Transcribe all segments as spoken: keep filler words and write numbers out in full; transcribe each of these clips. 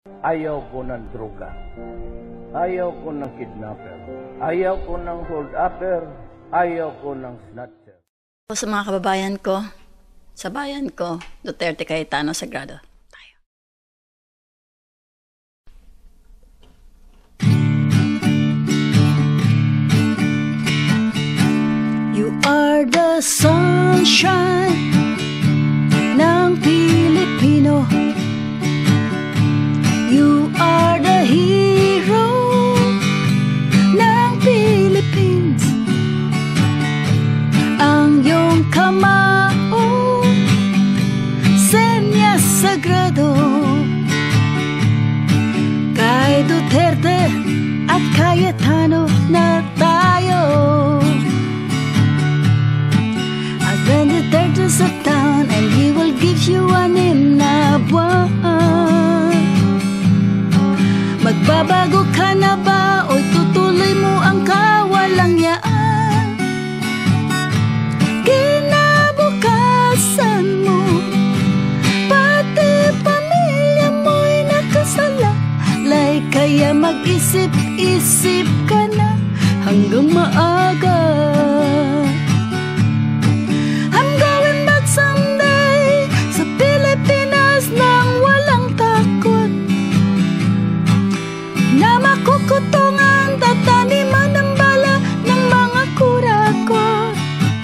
Ayaw ko ng droga. Ayaw ko ng kidnapper. Ayaw ko ng hold-upper. Ayaw ko ng snatcher. Sa mga kababayan ko, sa bayan ko, Duterte Cayetano Sagrado. Tayo. You are the sunshine ng Pilipino. You are the hero ng Philippines. Ang iyong kamao, senyas sagrado. Kay Duterte at Cayetano na tayo. I'll send Duterte sa town and he will give you an hymn na buwan. Magbabago ka na ba o tutuloy mo ang kawalangyaan? Kinabukasan mo, pati pamilya mo'y nakasalalay. Kaya mag-isip-isip ka na hanggang maaga. I'm going back someday sa Pilipinas nang walang takot, na makukutungan, tataniman ng bala ng mga kurakot.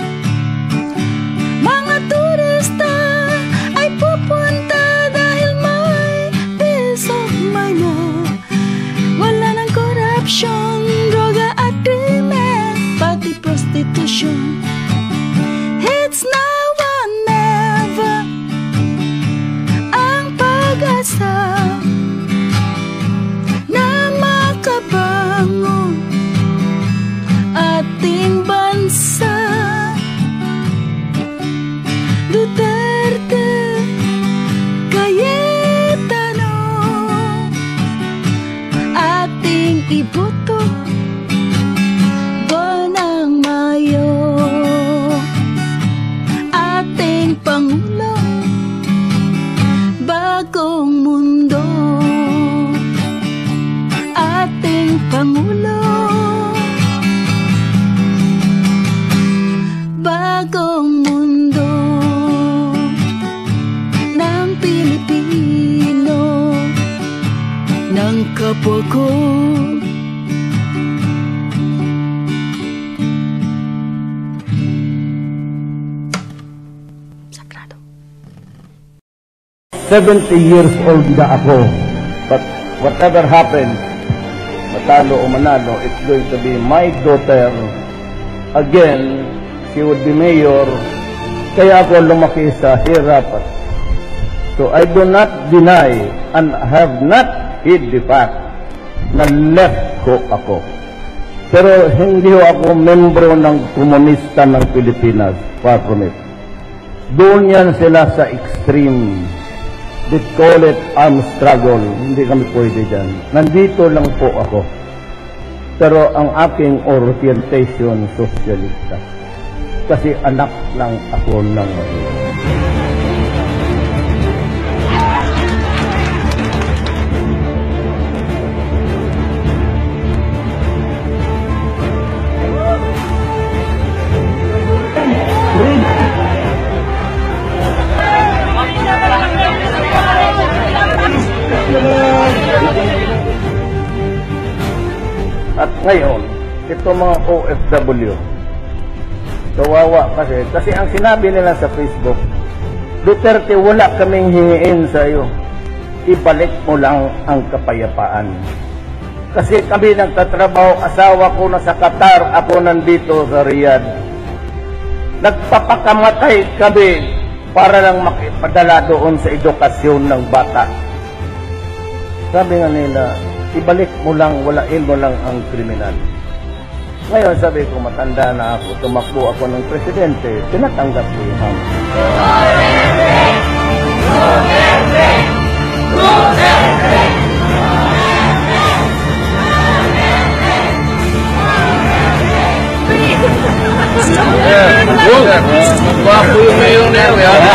Mga turista ay pupunta dahil may peace of mind na. Wala ng corruption, droga at krimen, pati prostitution. It's now or never ang pag-asa na makabangon ating bansa. Duterte, Cayetano, ating iboto Banang Mayo, ating Pangulo, bagong mundo. Ating Pangulo, bagong mundo ng Pilipino, ng kapwa ko. Sagrado. seventy years old na ako. But whatever happened, matalo o manalo, it's going to be my daughter. Again, she would be mayor. Kaya ako lumaki sa hirap. So I do not deny and have not hid the fact na left ko ako. Pero hindi ako membro ng komunista ng Pilipinas. Far from it. Doon yan sila sa extreme. They call it armed struggle. Hindi kami pwede dyan. Nandito lang po ako. Pero ang aking orientation, socialista. Kasi anak lang ako ng mahirap. At ngayon, ito mga O F W, kawawa kasi. Kasi ang sinabi nila sa Facebook, Duterte, wala kaming hingiin sa iyo. Ibalik mo lang ang kapayapaan. Kasi kami nagtatrabaho, asawa ko na sa Qatar, ako nandito sa Riyadh. Nagpapakamatay kami para lang makipadala doon sa edukasyon ng bata. Sabi nga nila, ibalik mo lang, walain mo lang ang kriminal. Ngayon, sabi ko, matanda na ako, tumakbo ako ng presidente, tinatanggap ko yung ham. Duterte! Duterte! Duterte! Duterte! Duterte! Duterte! Duterte!